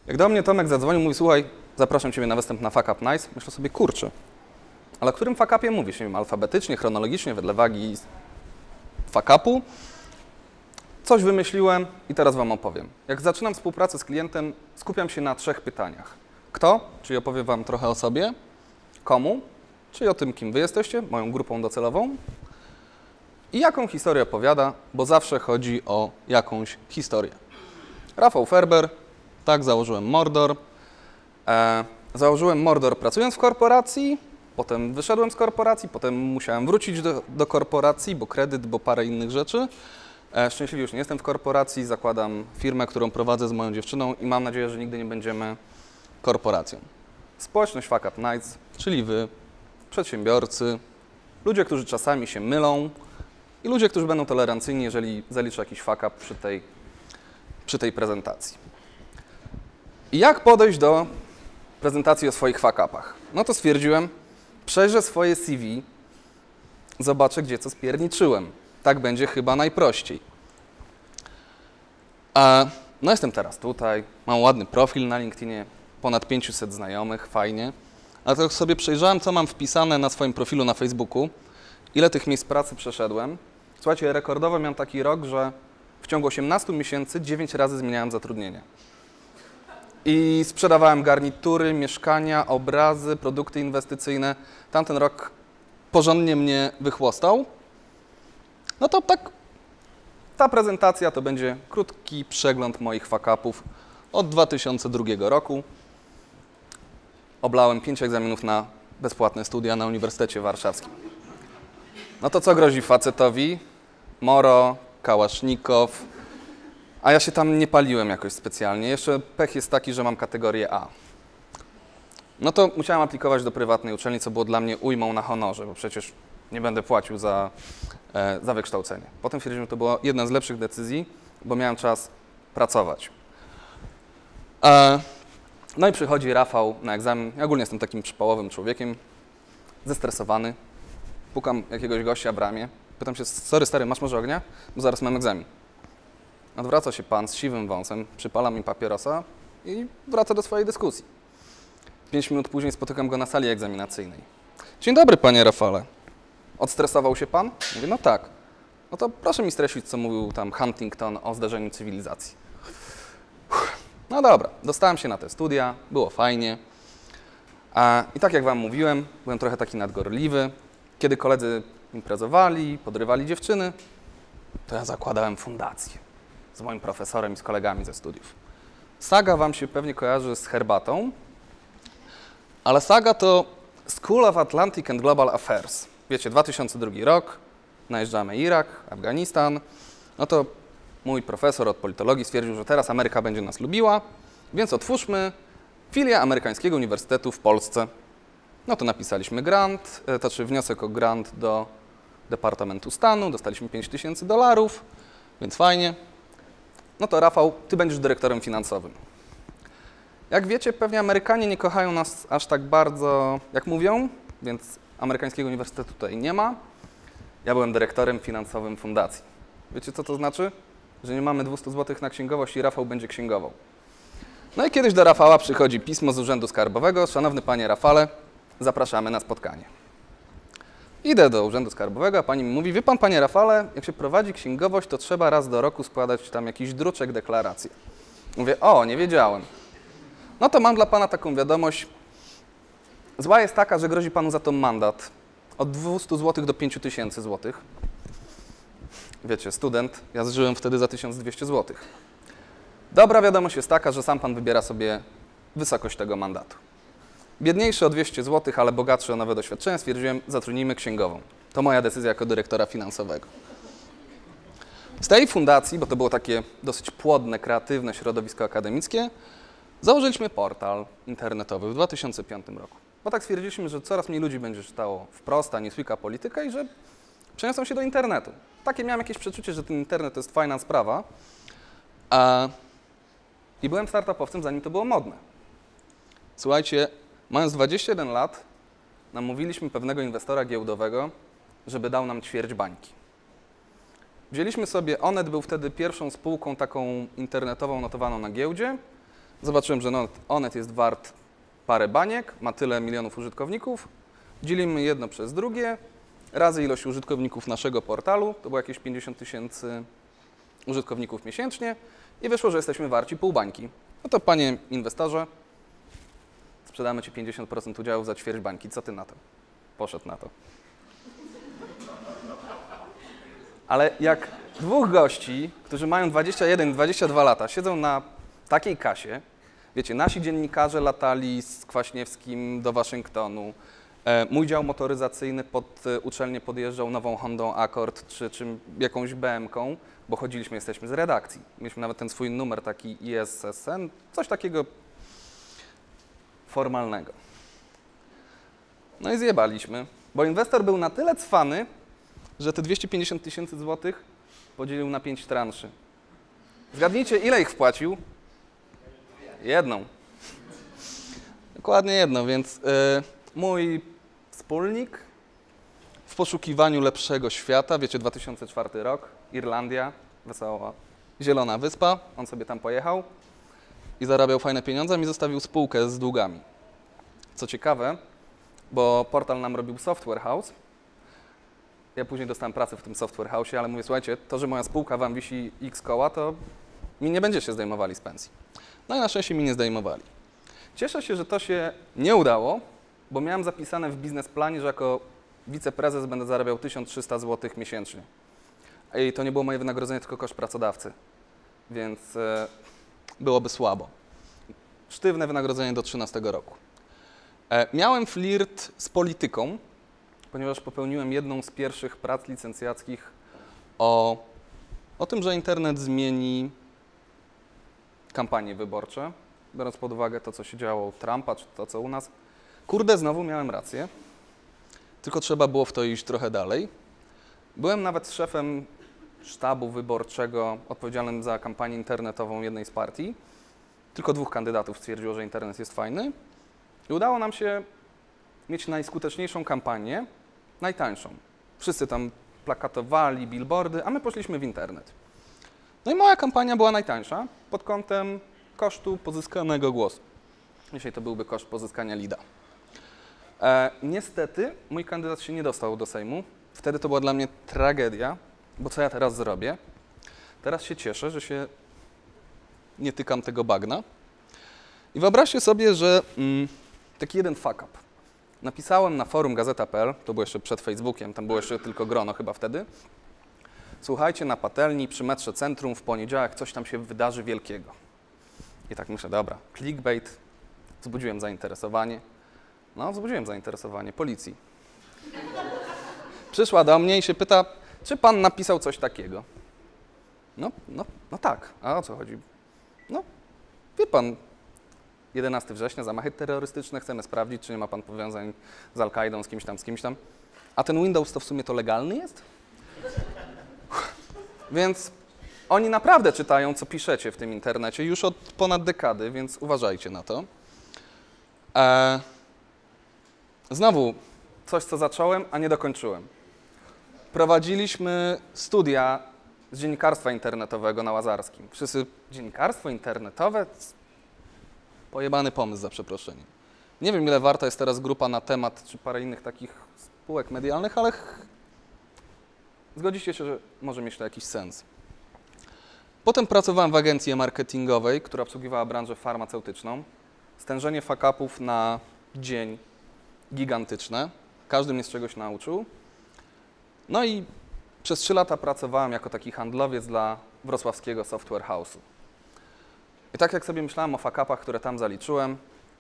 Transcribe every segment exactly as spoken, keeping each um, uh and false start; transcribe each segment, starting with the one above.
Jak do mnie Tomek zadzwonił, mówi, słuchaj, zapraszam Ciebie na występ na Fuck Up Nights, myślę sobie, kurczę, ale o którym fuck upie mówisz? Nie wiem, alfabetycznie, chronologicznie, wedle wagi fuck upu? Coś wymyśliłem i teraz Wam opowiem. Jak zaczynam współpracę z klientem, skupiam się na trzech pytaniach. Kto? Czyli opowiem Wam trochę o sobie. Komu? Czyli o tym, kim Wy jesteście, moją grupą docelową. I jaką historię opowiada, bo zawsze chodzi o jakąś historię. Rafał Ferber, tak, założyłem Mordor. E, założyłem Mordor pracując w korporacji, potem wyszedłem z korporacji, potem musiałem wrócić do, do korporacji, bo kredyt, bo parę innych rzeczy. E, szczęśliwie już nie jestem w korporacji, zakładam firmę, którą prowadzę z moją dziewczyną i mam nadzieję, że nigdy nie będziemy korporacją. Społeczność Fuck Up Nights, czyli Wy, przedsiębiorcy, ludzie, którzy czasami się mylą i ludzie, którzy będą tolerancyjni, jeżeli zaliczę jakiś fuck up przy tej, przy tej prezentacji. I jak podejść do prezentacji o swoich fuck upach? No to stwierdziłem, przejrzę swoje C V, zobaczę, gdzie co spierniczyłem. Tak będzie chyba najprościej. A, no jestem teraz tutaj, mam ładny profil na LinkedInie, ponad pięćset znajomych, fajnie. Ale to sobie przejrzałem, co mam wpisane na swoim profilu na Facebooku, ile tych miejsc pracy przeszedłem. Słuchajcie, rekordowo miałem taki rok, że w ciągu osiemnastu miesięcy dziewięć razy zmieniałem zatrudnienie. I sprzedawałem garnitury, mieszkania, obrazy, produkty inwestycyjne. Tamten rok porządnie mnie wychłostał. No to tak, ta prezentacja to będzie krótki przegląd moich fuck upów od dwa tysiące drugiego roku. Oblałem pięć egzaminów na bezpłatne studia na Uniwersytecie Warszawskim. No to co grozi facetowi? Moro, kałasznikow, a ja się tam nie paliłem jakoś specjalnie. Jeszcze pech jest taki, że mam kategorię A. No to musiałem aplikować do prywatnej uczelni, co było dla mnie ujmą na honorze, bo przecież nie będę płacił za, e, za wykształcenie. Potem stwierdziłem, że to była jedna z lepszych decyzji, bo miałem czas pracować. E, no i przychodzi Rafał na egzamin. Ja ogólnie jestem takim przypałowym człowiekiem, zestresowany. Pukam jakiegoś gościa w ramię. Pytam się, sorry stary, masz może ognia? Bo zaraz mam egzamin. Odwraca się pan z siwym wąsem, przypala mi papierosa i wraca do swojej dyskusji. Pięć minut później spotykam go na sali egzaminacyjnej. Dzień dobry, panie Rafale. Odstresował się pan? Mówię, no tak. No to proszę mi streścić, co mówił tam Huntington o zderzeniu cywilizacji. Uff. No dobra, dostałem się na te studia, było fajnie. A, I tak jak wam mówiłem, byłem trochę taki nadgorliwy. Kiedy koledzy imprezowali, podrywali dziewczyny, to ja zakładałem fundację z moim profesorem i z kolegami ze studiów. Saga wam się pewnie kojarzy z herbatą, ale Saga to School of Atlantic and Global Affairs. Wiecie, dwa tysiące drugi rok, najeżdżamy Irak, Afganistan, no to mój profesor od politologii stwierdził, że teraz Ameryka będzie nas lubiła, więc otwórzmy filię amerykańskiego uniwersytetu w Polsce. No to napisaliśmy grant, to znaczy wniosek o grant do Departamentu Stanu, dostaliśmy pięć tysięcy dolarów, więc fajnie. No to Rafał, ty będziesz dyrektorem finansowym. Jak wiecie, pewnie Amerykanie nie kochają nas aż tak bardzo, jak mówią, więc amerykańskiego uniwersytetu tutaj nie ma. Ja byłem dyrektorem finansowym fundacji. Wiecie, co to znaczy? Że nie mamy dwieście złotych na księgowość i Rafał będzie księgował. No i kiedyś do Rafała przychodzi pismo z Urzędu Skarbowego. Szanowny panie Rafale, zapraszamy na spotkanie. Idę do Urzędu Skarbowego, a pani mi mówi, wie pan, panie Rafale, jak się prowadzi księgowość, to trzeba raz do roku składać tam jakiś druczek, deklarację. Mówię, o, nie wiedziałem. No to mam dla pana taką wiadomość. Zła jest taka, że grozi panu za to mandat od dwustu złotych do pięciu tysięcy złotych. Wiecie, student, ja zżyłem wtedy za tysiąc dwieście złotych. Dobra wiadomość jest taka, że sam pan wybiera sobie wysokość tego mandatu. Biedniejszy o dwieście złotych, ale bogatszy o nowe doświadczenia, stwierdziłem, zatrudnijmy księgową. To moja decyzja jako dyrektora finansowego. Z tej fundacji, bo to było takie dosyć płodne, kreatywne środowisko akademickie, założyliśmy portal internetowy w dwa tysiące piątym roku. Bo tak stwierdziliśmy, że coraz mniej ludzi będzie czytało wprost, a Newsweeka politykę i że przeniosą się do internetu. Takie miałem jakieś przeczucie, że ten internet to jest fajna sprawa. A... I byłem startupowcem, zanim to było modne. Słuchajcie, mając dwadzieścia jeden lat, namówiliśmy pewnego inwestora giełdowego, żeby dał nam ćwierć bańki. Wzięliśmy sobie, Onet był wtedy pierwszą spółką taką internetową notowaną na giełdzie, Zobaczyłem, że no, Onet jest wart parę baniek, ma tyle milionów użytkowników, dzielimy jedno przez drugie, razy ilość użytkowników naszego portalu, to było jakieś pięćdziesiąt tysięcy użytkowników miesięcznie i wyszło, że jesteśmy warci pół bańki. No to panie inwestorze, sprzedamy ci pięćdziesiąt procent udziałów za ćwierć bańki, co ty na to? Poszedł na to. Ale jak dwóch gości, którzy mają dwadzieścia jeden dwadzieścia dwa lata, siedzą na takiej kasie, wiecie, nasi dziennikarze latali z Kwaśniewskim do Waszyngtonu, e, mój dział motoryzacyjny pod e, uczelnię podjeżdżał nową Hondą Accord czy, czy jakąś B M ką, bo chodziliśmy, jesteśmy z redakcji. Mieliśmy nawet ten swój numer taki I S S N, coś takiego formalnego. No i zjebaliśmy, bo inwestor był na tyle cwany, że te dwieście pięćdziesiąt tysięcy złotych podzielił na pięć transzy. Zgadnijcie, ile ich wpłacił? Jedną. Dokładnie jedną, więc y, mój wspólnik w poszukiwaniu lepszego świata, wiecie, dwa tysiące czwarty rok, Irlandia, wesoła, zielona wyspa, on sobie tam pojechał i zarabiał fajne pieniądze, mi zostawił spółkę z długami. Co ciekawe, bo portal nam robił Software House. Ja później dostałem pracę w tym Software House, ale mówię, słuchajcie, to, że moja spółka wam wisi x koła, to mi nie będziecie zdejmowali z pensji. No i na szczęście mi nie zdejmowali. Cieszę się, że to się nie udało, bo miałem zapisane w biznesplanie, że jako wiceprezes będę zarabiał tysiąc trzysta złotych miesięcznie. I to nie było moje wynagrodzenie, tylko koszt pracodawcy, więc e, byłoby słabo. Sztywne wynagrodzenie do trzynastego roku. E, miałem flirt z polityką, ponieważ popełniłem jedną z pierwszych prac licencjackich o, o tym, że internet zmieni kampanie wyborcze, biorąc pod uwagę to, co się działo u Trumpa, czy to, co u nas. Kurde, znowu miałem rację, tylko trzeba było w to iść trochę dalej. Byłem nawet szefem sztabu wyborczego odpowiedzialnym za kampanię internetową jednej z partii. Tylko dwóch kandydatów stwierdziło, że internet jest fajny i udało nam się mieć najskuteczniejszą kampanię, najtańszą. Wszyscy tam plakatowali, billboardy, a my poszliśmy w internet. No i moja kampania była najtańsza pod kątem kosztu pozyskanego głosu. Dzisiaj to byłby koszt pozyskania leada. E, niestety mój kandydat się nie dostał do Sejmu. Wtedy to była dla mnie tragedia, bo co ja teraz zrobię? Teraz się cieszę, że się nie tykam tego bagna. I wyobraźcie sobie, że mm, taki jeden fuck up. Napisałem na forum gazeta kropka pe el, to było jeszcze przed Facebookiem, tam było jeszcze tylko grono chyba wtedy. Słuchajcie, na patelni przy metrze Centrum w poniedziałek coś tam się wydarzy wielkiego. I tak myślę, dobra, clickbait, wzbudziłem zainteresowanie. No, wzbudziłem zainteresowanie policji. Przyszła do mnie i się pyta, czy pan napisał coś takiego? No, no, no tak, a o co chodzi? No, wie pan, jedenastego września, zamachy terrorystyczne, chcemy sprawdzić, czy nie ma pan powiązań z Al-Kaidą, z kimś tam, z kimś tam. A ten Windows to w sumie to legalny jest? Więc oni naprawdę czytają, co piszecie w tym internecie już od ponad dekady, więc uważajcie na to. E, znowu coś, co zacząłem, a nie dokończyłem. Prowadziliśmy studia z dziennikarstwa internetowego na Łazarskim. Wszyscy, dziennikarstwo internetowe? Pojebany pomysł, za przeproszeniem. Nie wiem, ile warta jest teraz grupa na temat, czy parę innych takich spółek medialnych, ale zgodzicie się, że może mieć to jakiś sens. Potem pracowałem w agencji marketingowej, która obsługiwała branżę farmaceutyczną. Stężenie fuck-upów na dzień gigantyczne. Każdy mnie z czegoś nauczył. No i przez trzy lata pracowałem jako taki handlowiec dla wrocławskiego Software House'u. I tak jak sobie myślałem o fuck-upach, które tam zaliczyłem,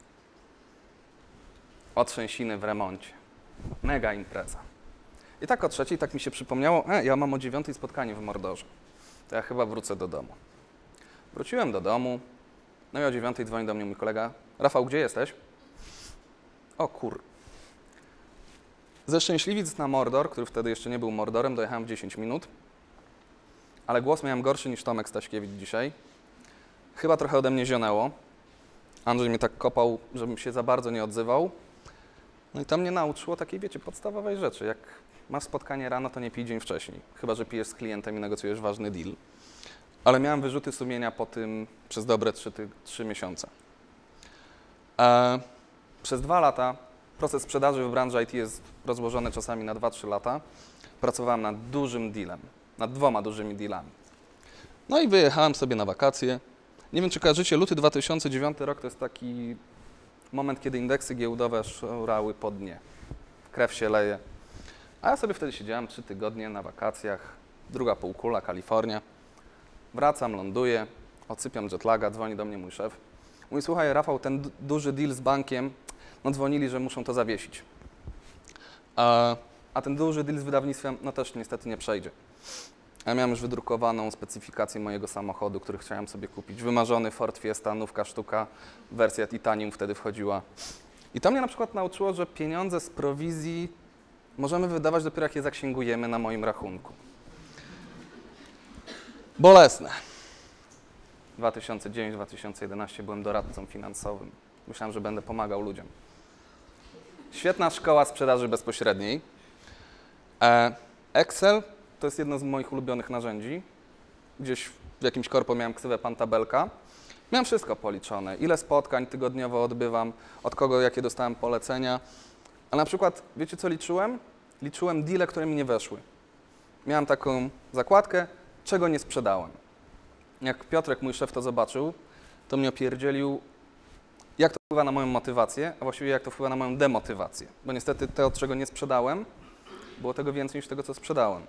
otrzęsiny w remoncie. Mega impreza. I tak o trzeciej tak mi się przypomniało, e, ja mam o dziewiątej spotkanie w Mordorze. To ja chyba wrócę do domu. Wróciłem do domu, no i o dziewiątej dzwoni do mnie mój kolega. Rafał, gdzie jesteś? O kur... Ze Szczęśliwic na Mordor, który wtedy jeszcze nie był Mordorem, dojechałem w dziesięć minut, ale głos miałem gorszy niż Tomek Staśkiewicz dzisiaj. Chyba trochę ode mnie zionęło. Andrzej mnie tak kopał, żebym się za bardzo nie odzywał. No i to mnie nauczyło takiej, wiecie, podstawowej rzeczy. Jak masz spotkanie rano, to nie pij dzień wcześniej. Chyba że pijesz z klientem i negocjujesz ważny deal. ale miałem wyrzuty sumienia po tym przez dobre trzy miesiące. E, przez dwa lata proces sprzedaży w branży I T jest rozłożony czasami na dwa trzy lata. Pracowałem nad dużym dealem, nad dwoma dużymi dealami. No i wyjechałem sobie na wakacje. Nie wiem, czy kojarzycie, luty dwa tysiące dziewiąty rok to jest taki moment, kiedy indeksy giełdowe szurały po dnie. Krew się leje. A ja sobie wtedy siedziałem trzy tygodnie na wakacjach, druga półkula, Kalifornia. Wracam, ląduję, odsypiam jetlaga, dzwoni do mnie mój szef. Mówi, słuchaj Rafał, ten duży deal z bankiem, no dzwonili, że muszą to zawiesić. A, a ten duży deal z wydawnictwem, no też niestety nie przejdzie. Ja miałem już wydrukowaną specyfikację mojego samochodu, który chciałem sobie kupić. Wymarzony Ford Fiesta, nówka sztuka, wersja Titanium wtedy wchodziła. I to mnie na przykład nauczyło, że pieniądze z prowizji możemy wydawać dopiero jak je zaksięgujemy na moim rachunku. Bolesne. dwa tysiące dziewiąty do dwa tysiące jedenastego byłem doradcą finansowym. Myślałem, że będę pomagał ludziom. Świetna szkoła sprzedaży bezpośredniej. Excel to jest jedno z moich ulubionych narzędzi. Gdzieś w jakimś korpo miałem ksywę Pan Tabelka. Miałem wszystko policzone. Ile spotkań tygodniowo odbywam, od kogo jakie dostałem polecenia. A na przykład, wiecie co liczyłem? Liczyłem deale, które mi nie weszły. Miałem taką zakładkę, czego nie sprzedałem. Jak Piotrek, mój szef, to zobaczył, to mnie opierdzielił, jak to wpływa na moją motywację, a właściwie jak to wpływa na moją demotywację. Bo niestety to, od czego nie sprzedałem, było tego więcej niż tego, co sprzedałem.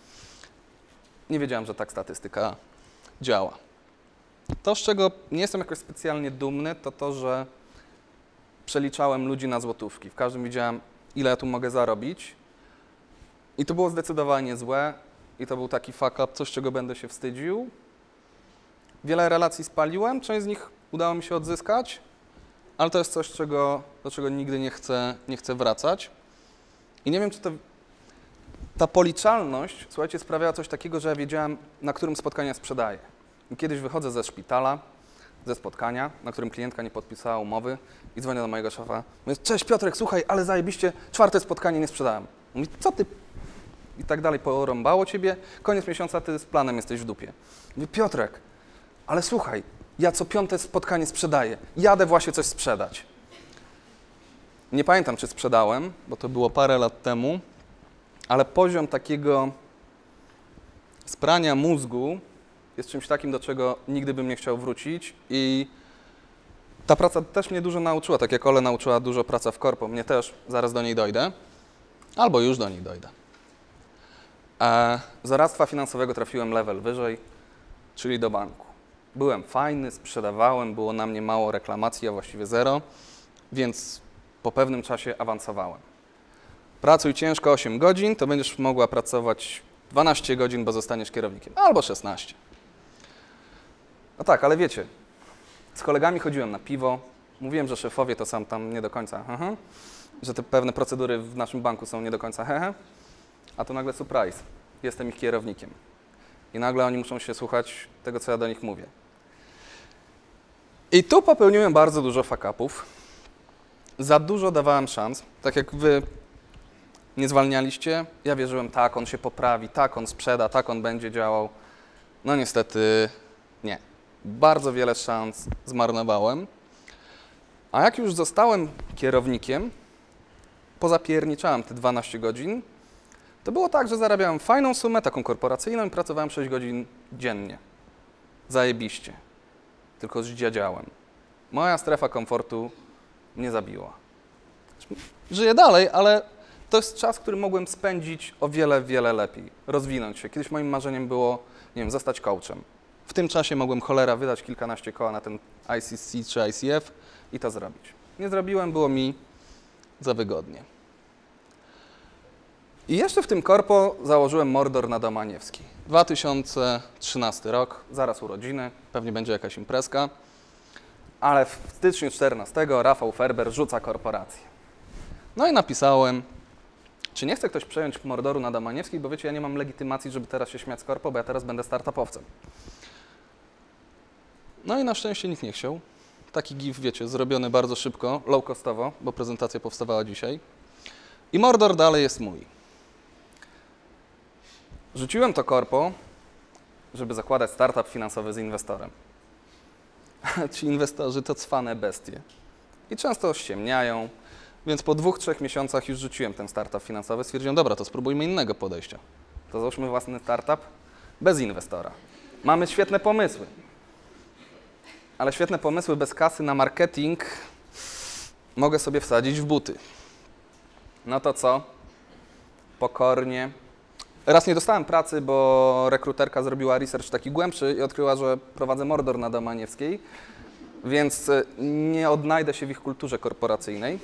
Nie wiedziałem, że tak statystyka działa. To, z czego nie jestem jakoś specjalnie dumny, to to, że przeliczałem ludzi na złotówki. W każdym widziałem, ile ja tu mogę zarobić. I to było zdecydowanie złe. I to był taki fuck up, coś, czego będę się wstydził. Wiele relacji spaliłem, część z nich udało mi się odzyskać, ale to jest coś, czego, do czego nigdy nie chcę, nie chcę wracać. I nie wiem, czy to... Ta policzalność, słuchajcie, sprawiała coś takiego, że ja wiedziałem, na którym spotkaniu sprzedaję. I kiedyś wychodzę ze szpitala, ze spotkania, na którym klientka nie podpisała umowy i dzwonię do mojego szefa. Mówię, cześć Piotrek, słuchaj, ale zajebiście, czwarte spotkanie nie sprzedałem. Mówi, co ty? I tak dalej, porąbało ciebie, koniec miesiąca ty z planem jesteś w dupie. Mówię, Piotrek, ale słuchaj, ja co piąte spotkanie sprzedaję, jadę właśnie coś sprzedać. Nie pamiętam, czy sprzedałem, bo to było parę lat temu, ale poziom takiego sprania mózgu jest czymś takim, do czego nigdy bym nie chciał wrócić i ta praca też mnie dużo nauczyła, tak jak Ole nauczyła dużo praca w korpo, mnie też, zaraz do niej dojdę, albo już do niej dojdę. E, z doradztwa finansowego trafiłem level wyżej, czyli do banku. Byłem fajny, sprzedawałem, było na mnie mało reklamacji, a właściwie zero, więc po pewnym czasie awansowałem. Pracuj ciężko osiem godzin, to będziesz mogła pracować dwanaście godzin, bo zostaniesz kierownikiem, albo szesnaście. No tak, ale wiecie, z kolegami chodziłem na piwo, mówiłem, że szefowie to są tam nie do końca, aha, że te pewne procedury w naszym banku są nie do końca hehe, a to nagle surprise, jestem ich kierownikiem. I nagle oni muszą się słuchać tego, co ja do nich mówię. I tu popełniłem bardzo dużo fuck-upów. Za dużo dawałem szans, tak jak wy nie zwalnialiście, ja wierzyłem, tak, on się poprawi, tak, on sprzeda, tak, on będzie działał. No niestety nie. Bardzo wiele szans zmarnowałem. A jak już zostałem kierownikiem, pozapierniczałem te dwanaście godzin, to było tak, że zarabiałem fajną sumę, taką korporacyjną i pracowałem sześć godzin dziennie. Zajebiście. Tylko zdziadziałem. Moja strefa komfortu mnie zabiła. Żyję dalej, ale to jest czas, który mogłem spędzić o wiele, wiele lepiej, rozwinąć się. Kiedyś moim marzeniem było, nie wiem, zostać coachem. W tym czasie mogłem, cholera, wydać kilkanaście koła na ten I C C czy I C F i to zrobić. Nie zrobiłem, było mi za wygodnie. I jeszcze w tym korpo założyłem Mordor na Domaniewski. dwa tysiące trzynasty rok, zaraz urodziny, pewnie będzie jakaś imprezka, ale w styczniu czternastego Rafał Ferber rzuca korporację. No i napisałem, czy nie chce ktoś przejąć Mordoru na Domaniewskiej, bo wiecie, ja nie mam legitymacji, żeby teraz się śmiać z korpo, bo ja teraz będę startupowcem. No i na szczęście nikt nie chciał. Taki gif, wiecie, zrobiony bardzo szybko, low-costowo, bo prezentacja powstawała dzisiaj. I Mordor dalej jest mój. Rzuciłem to korpo żeby zakładać startup finansowy z inwestorem. Ci inwestorzy to cwane bestie i często ściemniają, więc po dwóch, trzech miesiącach już rzuciłem ten startup finansowy, stwierdziłem, dobra, to spróbujmy innego podejścia. To załóżmy własny startup bez inwestora. Mamy świetne pomysły, ale świetne pomysły bez kasy na marketing mogę sobie wsadzić w buty. No to co? Pokornie. Raz nie dostałem pracy, bo rekruterka zrobiła research taki głębszy i odkryła, że prowadzę Mordor na Domaniewskiej, więc nie odnajdę się w ich kulturze korporacyjnej.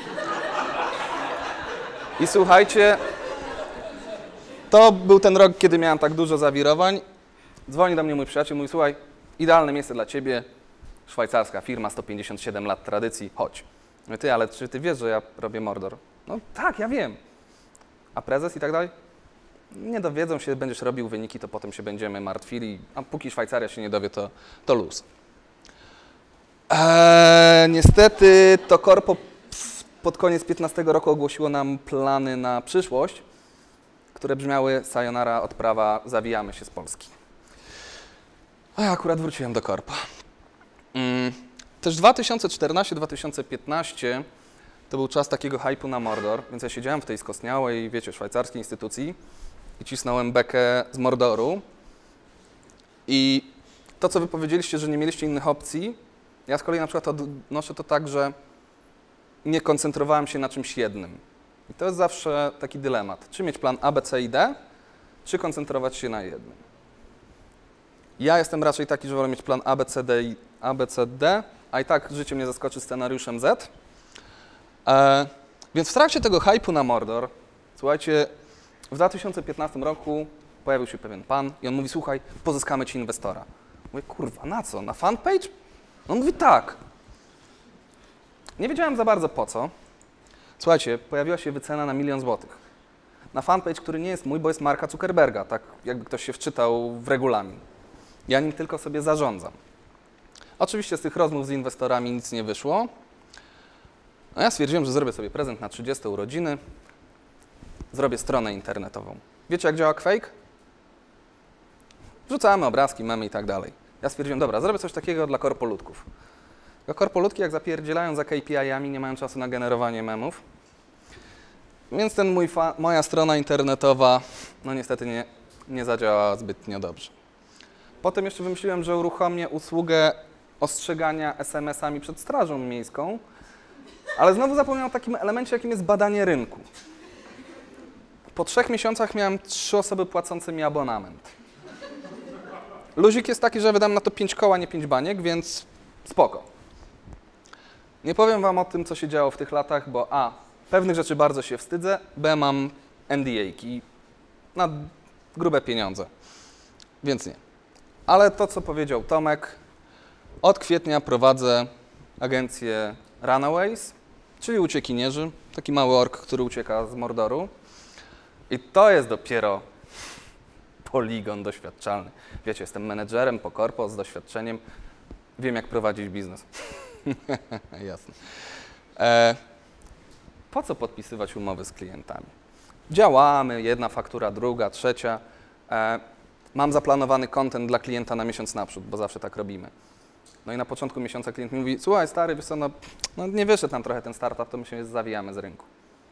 I słuchajcie, to był ten rok, kiedy miałem tak dużo zawirowań. Dzwoni do mnie mój przyjaciel, mówi, słuchaj, idealne miejsce dla ciebie, szwajcarska firma, sto pięćdziesiąt siedem lat tradycji, chodź. Mówię, ty, ale czy ty wiesz, że ja robię Mordor? No tak, ja wiem. A prezes i tak dalej? Nie dowiedzą się, będziesz robił wyniki, to potem się będziemy martwili, a póki Szwajcaria się nie dowie, to, to luz. Eee, niestety to korpo pod koniec piętnastego roku ogłosiło nam plany na przyszłość, które brzmiały sayonara, odprawa, zawijamy się z Polski. A ja akurat wróciłem do korpo. Mm. Też dwa tysiące czternasty dwa tysiące piętnasty to był czas takiego hype'u na Mordor, więc ja siedziałem w tej skostniałej, wiecie, szwajcarskiej instytucji i cisnąłem bekę z Mordoru. I to, co wy powiedzieliście, że nie mieliście innych opcji, ja z kolei na przykład odnoszę to tak, że nie koncentrowałem się na czymś jednym. I to jest zawsze taki dylemat. Czy mieć plan A, B, C i D, czy koncentrować się na jednym. Ja jestem raczej taki, że wolę mieć plan A, B, C, D i A, B, C, D, a i tak życie mnie zaskoczy scenariuszem Z. E, więc w trakcie tego hype'u na Mordor, słuchajcie, w dwa tysiące piętnastym roku pojawił się pewien pan i on mówi, słuchaj, pozyskamy ci inwestora. Mówię, kurwa, na co? Na fanpage? On mówi, tak. Nie wiedziałem za bardzo po co. Słuchajcie, pojawiła się wycena na milion złotych. Na fanpage, który nie jest mój, bo jest Marka Zuckerberga, tak jakby ktoś się wczytał w regulamin. Ja nim tylko sobie zarządzam. Oczywiście z tych rozmów z inwestorami nic nie wyszło. No ja stwierdziłem, że zrobię sobie prezent na trzydzieste urodziny. Zrobię stronę internetową. Wiecie, jak działa Quake? Wrzucamy obrazki, memy i tak dalej. Ja stwierdziłem, dobra, zrobię coś takiego dla korpoludków. Dla korpoludki, jak zapierdzielają za K P I-ami, nie mają czasu na generowanie memów. Więc ten mój moja strona internetowa, no niestety nie, nie zadziałała zbytnio dobrze. Potem jeszcze wymyśliłem, że uruchomię usługę ostrzegania es em esami przed strażą miejską, ale znowu zapomniałem o takim elemencie, jakim jest badanie rynku. Po trzech miesiącach miałem trzy osoby płacące mi abonament. Luzik jest taki, że wydam na to pięć koła, nie pięć baniek, więc spoko. Nie powiem wam o tym, co się działo w tych latach, bo a, pewnych rzeczy bardzo się wstydzę, b, mam N D A-ki na grube pieniądze, więc nie. Ale to, co powiedział Tomek, od kwietnia prowadzę agencję Runaways, czyli uciekinierzy, taki mały ork, który ucieka z Mordoru. I to jest dopiero poligon doświadczalny. Wiecie, jestem menedżerem po korpo z doświadczeniem, wiem, jak prowadzić biznes. Jasne. E, po co podpisywać umowy z klientami? Działamy, jedna faktura, druga, trzecia. E, mam zaplanowany content dla klienta na miesiąc naprzód, bo zawsze tak robimy. No i na początku miesiąca klient mi mówi, słuchaj stary, wiesz co, no, no nie wyszedł nam trochę ten startup, to my się zawijamy z rynku.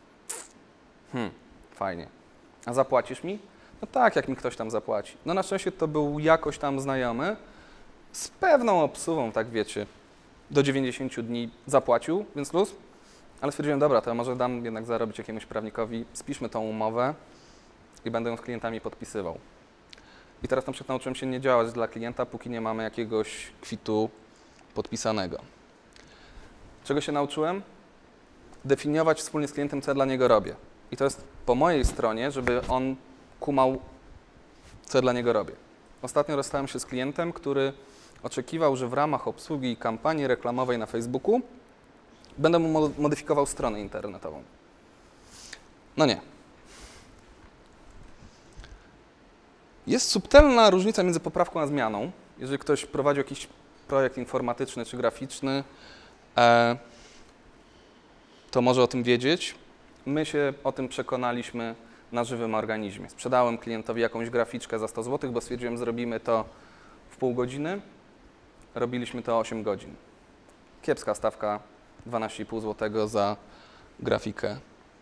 Hmm, fajnie. A zapłacisz mi? No tak, jak mi ktoś tam zapłaci. No na szczęście to był jakoś tam znajomy, z pewną obsługą, tak wiecie, do dziewięćdziesięciu dni zapłacił, więc luz. Ale stwierdziłem, dobra, to ja może dam jednak zarobić jakiemuś prawnikowi, spiszmy tą umowę i będę ją z klientami podpisywał. I teraz na przykład nauczyłem się nie działać dla klienta, póki nie mamy jakiegoś kwitu podpisanego. Czego się nauczyłem? Definiować wspólnie z klientem, co ja dla niego robię. I to jest po mojej stronie, żeby on kumał, co ja dla niego robię. Ostatnio rozstałem się z klientem, który oczekiwał, że w ramach obsługi kampanii reklamowej na Facebooku będę mu modyfikował stronę internetową. No nie. Jest subtelna różnica między poprawką a zmianą. Jeżeli ktoś prowadzi jakiś projekt informatyczny czy graficzny, to może o tym wiedzieć. My się o tym przekonaliśmy na żywym organizmie. Sprzedałem klientowi jakąś graficzkę za sto złotych, bo stwierdziłem, zrobimy to w pół godziny. Robiliśmy to osiem godzin. Kiepska stawka, dwanaście i pół złotego za grafikę.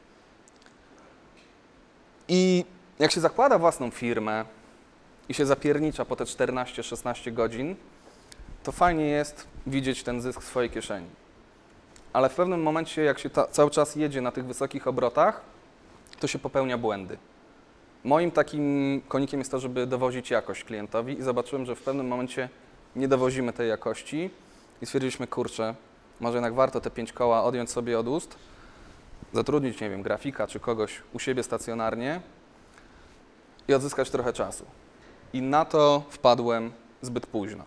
I jak się zakłada własną firmę i się zapiernicza po te czternaście szesnaście godzin, to fajnie jest widzieć ten zysk w swojej kieszeni. Ale w pewnym momencie, jak się ta, cały czas jedzie na tych wysokich obrotach, to się popełnia błędy. Moim takim konikiem jest to, żeby dowozić jakość klientowi i zobaczyłem, że w pewnym momencie nie dowozimy tej jakości i stwierdziliśmy, kurczę, może jednak warto te pięć koła odjąć sobie od ust, zatrudnić, nie wiem, grafika czy kogoś u siebie stacjonarnie i odzyskać trochę czasu. I na to wpadłem zbyt późno.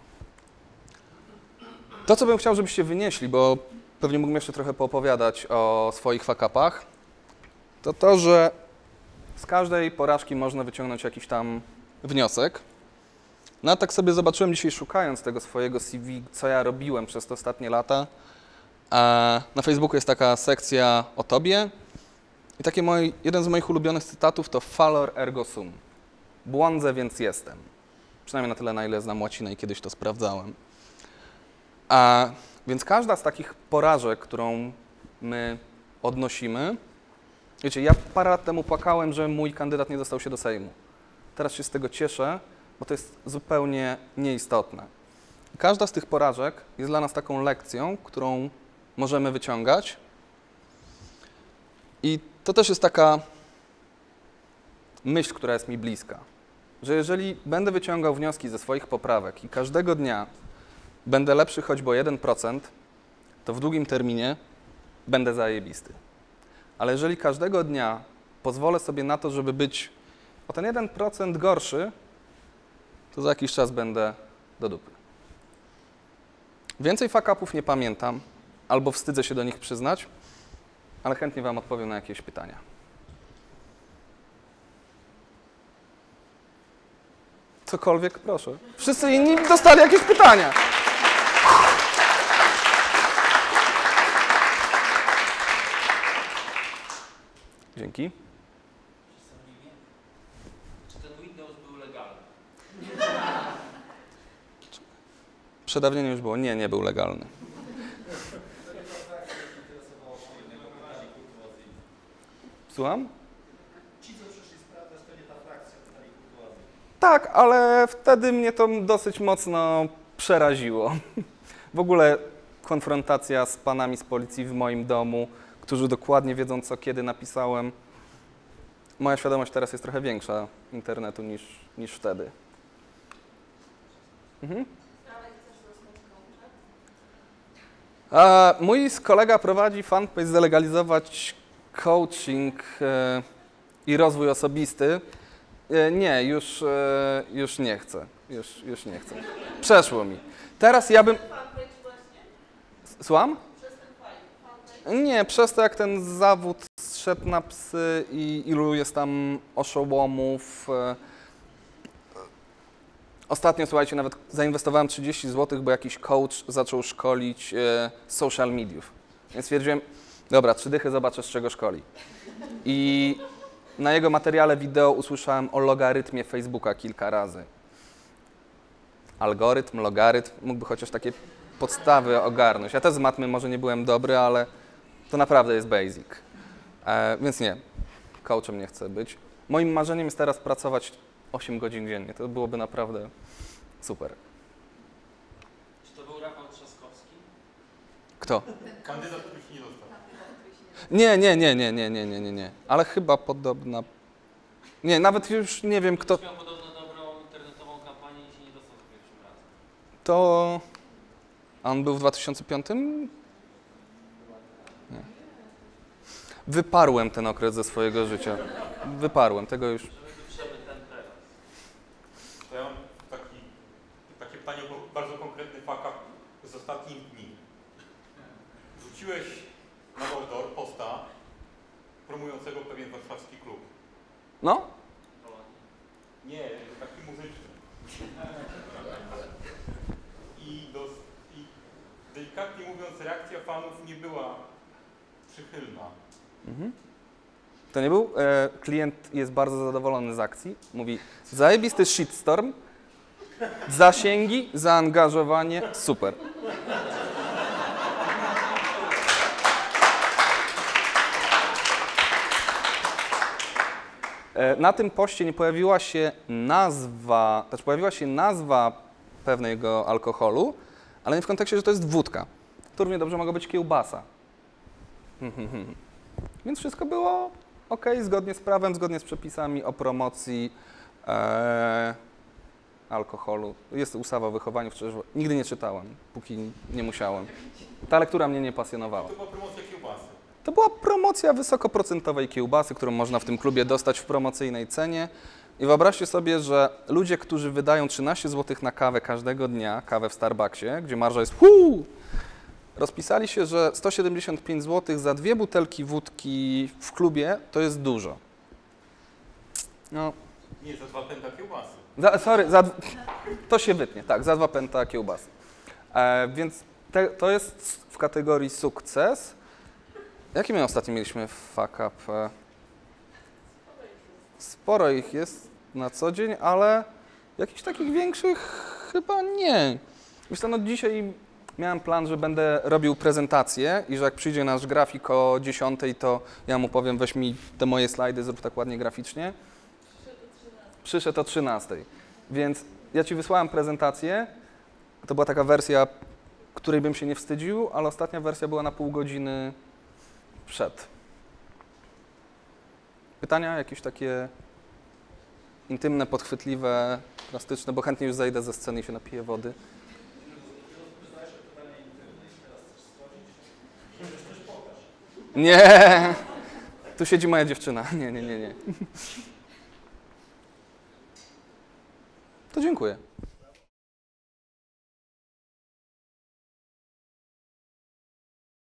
To, co bym chciał, żebyście wynieśli, bo pewnie mógłbym jeszcze trochę poopowiadać o swoich fuck-upach, to to, że z każdej porażki można wyciągnąć jakiś tam wniosek. No a tak sobie zobaczyłem dzisiaj, szukając tego swojego C V, co ja robiłem przez te ostatnie lata. A na Facebooku jest taka sekcja o tobie i taki mój, jeden z moich ulubionych cytatów to Fallor ergo sum. Błądzę, więc jestem. Przynajmniej na tyle, na ile znam łacinę i kiedyś to sprawdzałem. A więc każda z takich porażek, którą my odnosimy, wiecie, ja parę lat temu płakałem, że mój kandydat nie dostał się do Sejmu. Teraz się z tego cieszę, bo to jest zupełnie nieistotne. Każda z tych porażek jest dla nas taką lekcją, którą możemy wyciągać. I to też jest taka myśl, która jest mi bliska, że jeżeli będę wyciągał wnioski ze swoich poprawek i każdego dnia będę lepszy choćby o jeden procent, to w długim terminie będę zajebisty. Ale jeżeli każdego dnia pozwolę sobie na to, żeby być o ten jeden procent gorszy, to za jakiś czas będę do dupy. Więcej fuck-upów nie pamiętam, albo wstydzę się do nich przyznać, ale chętnie wam odpowiem na jakieś pytania. Cokolwiek, proszę. Wszyscy inni dostali jakieś pytania. Dzięki. Czy ten Windows był legalny? Przedawnienie już było. Nie, nie był legalny. Słucham? Ci, co przyszli sprawdzać, to nie ta frakcja, to pani kurtuazji. Tak, ale wtedy mnie to dosyć mocno przeraziło. W ogóle konfrontacja z panami z policji w moim domu, którzy dokładnie wiedzą, co kiedy napisałem. Moja świadomość teraz jest trochę większa internetu niż, niż wtedy. Mhm. A mój kolega prowadzi fanpage Zalegalizować coaching e, i rozwój osobisty. E, nie, już, e, już nie chcę. Już, już nie chcę. Przeszło mi. Teraz ja bym... Słucham? Nie, przez to jak ten zawód zszedł na psy i ilu jest tam oszołomów. Ostatnio, słuchajcie, nawet zainwestowałem trzydzieści złotych, bo jakiś coach zaczął szkolić z social mediów. Więc stwierdziłem, dobra, trzy dychy, zobaczę, z czego szkoli. I na jego materiale wideo usłyszałem o logarytmie Facebooka kilka razy. Algorytm, logarytm, mógłby chociaż takie podstawy ogarnąć. Ja też z matmy może nie byłem dobry, ale to naprawdę jest basic. E, więc nie, coachem nie chcę być. Moim marzeniem jest teraz pracować osiem godzin dziennie. To byłoby naprawdę super. Czy to był Rafał Trzaskowski? Kto? Kandydat, który się nie dostał. Nie, nie, nie, nie, nie, nie, nie, nie, nie. Ale chyba podobna... Nie, nawet już nie wiem kto... Miał podobno dobrą internetową kampanię i się nie dostał za pierwszym razem. To... A on był w dwa tysiące piątym? Nie. Wyparłem ten okres ze swojego życia. Wyparłem, tego już... Żeby ten teraz. To ja mam taki, takie pytanie o bardzo konkretny fakap z ostatnich dni. Wrzuciłeś na Mordor posta promującego pewien warszawski klub. No? Nie, taki muzyczny. I, dos, I delikatnie mówiąc, reakcja fanów nie była przychylna. Mhm. Kto nie był, e, klient jest bardzo zadowolony z akcji. Mówi, zajebisty shitstorm, zasięgi, zaangażowanie, super. E, na tym poście nie pojawiła się nazwa, znaczy pojawiła się nazwa pewnego alkoholu, ale nie w kontekście, że to jest wódka. To równie dobrze mogła być kiełbasa. Więc wszystko było ok, zgodnie z prawem, zgodnie z przepisami o promocji e, alkoholu. Jest ustawa o wychowaniu w trzeźwo. Nigdy nie czytałem, póki nie musiałem. Ta lektura mnie nie pasjonowała. To była promocja kiełbasy. To była promocja wysokoprocentowej kiełbasy, którą można w tym klubie dostać w promocyjnej cenie. I wyobraźcie sobie, że ludzie, którzy wydają trzynaście złotych na kawę każdego dnia, kawę w Starbucksie, gdzie marża jest huu, rozpisali się, że sto siedemdziesiąt pięć złotych za dwie butelki wódki w klubie to jest dużo. No, Nie, za dwa pęta kiełbasy. za, sorry, za, to się wytnie, tak, za dwa pęta kiełbasy. E, więc te, to jest w kategorii sukces. Jaki my ostatnio mieliśmy fuck up? E, sporo ich jest na co dzień, ale jakichś takich większych chyba nie. Myślę, no dzisiaj miałem plan, że będę robił prezentację i że jak przyjdzie nasz grafik o dziesiątej, to ja mu powiem, weź mi te moje slajdy, zrób tak ładnie graficznie. Przyszedł o trzynastej. Więc ja Ci wysłałem prezentację. To była taka wersja, której bym się nie wstydził, ale ostatnia wersja była na pół godziny przed. Pytania jakieś takie intymne, podchwytliwe, plastyczne, bo chętnie już zejdę ze sceny i się napiję wody. Nie, tu siedzi moja dziewczyna. Nie, nie, nie, nie. To dziękuję.